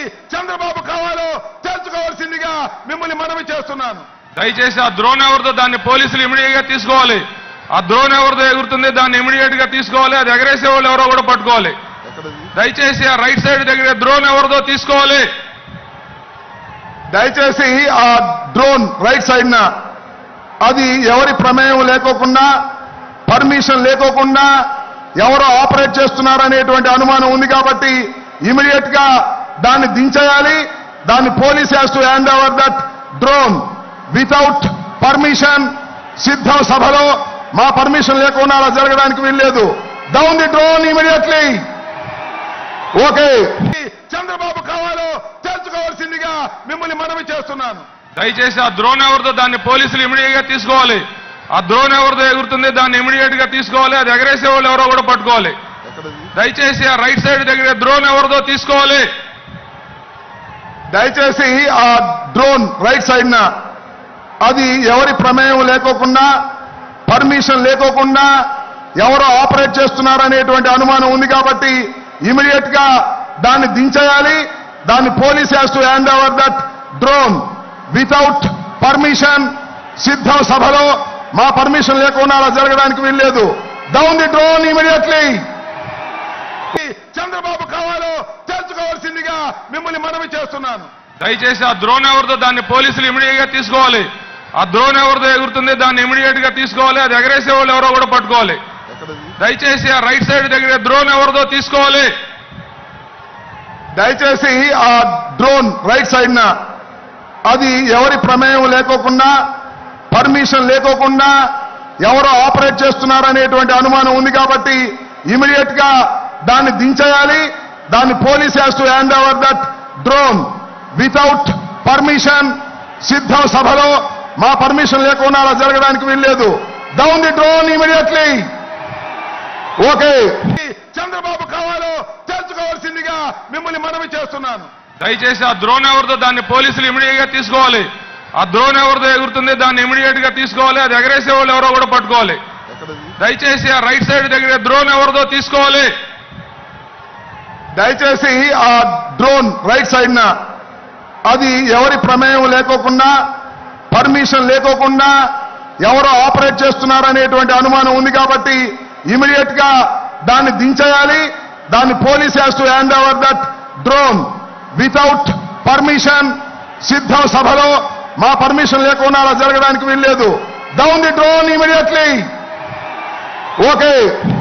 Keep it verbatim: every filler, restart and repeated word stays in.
చంద్రబాబు కావాలో తెలుసుకోవాల్సిందిగా మిమ్మల్ని మనవి చేస్తున్నాను. దయచేసి ఆ డ్రోన్ ఎవరిదో దాన్ని పోలీసులు ఇమీడియట్ గా తీసుకోవాలి. ఆ డ్రోన్ ఎవరిదో ఎగురుతుంది దాన్ని ఇమీడియట్ గా తీసుకోవాలి. అది ఎగరేసే వాళ్ళు ఎవరో కూడా పట్టుకోవాలి. దయచేసి ఆ రైట్ సైడ్ దగ్గర డ్రోన్ ఎవరిదో తీసుకోవాలి. దయచేసి ఆ డ్రోన్ రైట్ సైడ్ న అది ఎవరి ప్రమేయం లేకోకుండా పర్మిషన్ లేకోకుండా ఎవరో ఆపరేట్ చేస్తున్నారనేటువంటి అనుమానం ఉంది కాబట్టి ఇమీడియట్ గా దాన్ని దించేయాలి. దాన్ని police has to hand over that drone without permission. సిద్ధం సభలో మా పర్మిషన్ లేకుండా అలా జరగడానికి వీల్లేదు. Down the drone immediately. Okay, Chandrababu కావాలో తెలుసుకోవాల్సిందిగా మిమ్మల్ని మనవి చేస్తున్నాను. దయచేసి ఆ డ్రోన్ ఎవరిదో దాన్ని పోలీసులు ఇమీడియట్ గా తీసుకోవాలి. ఆ డ్రోన్ ఎవరిదో ఎగురుతుంది దాన్ని ఇమీడియట్ గా తీసుకోవాలి. అది ఎగరేసే వాళ్ళు ఎవరో కూడా పట్టుకోవాలి. దయచేసి ఆ రైట్ సైడ్ దగ్గర డ్రోన్ ఎవరిదో తీసుకోవాలి. దయచేసి ఆ డ్రోన్ రైట్ సైడ్ న అది ఎవరి ప్రమేయం లేకోకుండా పర్మిషన్ లేకోకుండా ఎవరో ఆపరేట్ చేస్తున్నారనేటువంటి అనుమానం ఉంది కాబట్టి ఇమీడియట్ గా దాన్ని దించేయాలి. దాన్ని police has to hand over that drone without permission. సిద్ధం సభలో మా పర్మిషన్ లేకుండా అలా జరగడానికి వీల్లేదు. Down the drone immediately. Chandrababu కావాలో తెలుసుకోవాల్సిందిగా మిమ్మల్ని మనవి చేస్తున్నాను. దయచేసి ఆ డ్రోన్ ఎవరిదో దాన్ని పోలీసులు ఇమీడియట్ గా తీసుకోవాలి. ఆ డ్రోన్ ఎవరిదో ఎగురుతుంది దాన్ని ఇమీడియట్ గా తీసుకోవాలి. అది ఎగరేసే వాళ్ళు ఎవరో కూడా పట్టుకోవాలి. దయచేసి ఆ రైట్ సైడ్ దగ్గర డ్రోన్ ఎవరిదో తీసుకోవాలి. దయచేసి ఆ డ్రోన్ రైట్ సైడ్ న అది ఎవరి ప్రమేయం లేకోకుండా పర్మిషన్ లేకోకుండా ఎవరో ఆపరేట్ చేస్తున్నారనేటువంటి అనుమానం ఉంది కాబట్టి ఇమీడియట్ గా దాన్ని దించేయాలి. దాన్ని police has to hand over that drone without permission. సిద్ధం సభలో మా పర్మిషన్ లేకుండా అలా జరగడానికి వీల్లేదు. Down the drone immediately. Okay, Chandrababu కావాలో తెలుసుకోవాల్సిందిగా మిమ్మల్ని మనవి చేస్తున్నాను. దయచేసి ఆ డ్రోన్ ఎవరిదో దాన్ని పోలీసులు ఇమీడియట్ గా తీసుకోవాలి. ఆ డ్రోన్ ఎవరిదో ఎగురుతుంది దాన్ని ఇమీడియట్ గా తీసుకోవాలి. అది ఎగరేసే వాళ్ళు ఎవరో కూడా పట్టుకోవాలి. దయచేసి ఆ రైట్ సైడ్ దగ్గర డ్రోన్ ఎవరిదో తీసుకోవాలి. దయచేసి ఆ డ్రోన్ రైట్ సైడ్ న అది ఎవరి ప్రమేయం లేకోకుండా పర్మిషన్ లేకోకుండా ఎవరో ఆపరేట్ చేస్తున్నారనేటువంటి అనుమానం ఉంది కాబట్టి ఇమీడియట్ గా దాన్ని దించేయాలి. దాన్ని police has to hand over that drone without permission. సిద్ధం సభలో మా పర్మిషన్ లేకుండా అలా జరగడానికి వీల్లేదు. Down the drone immediately. Okay.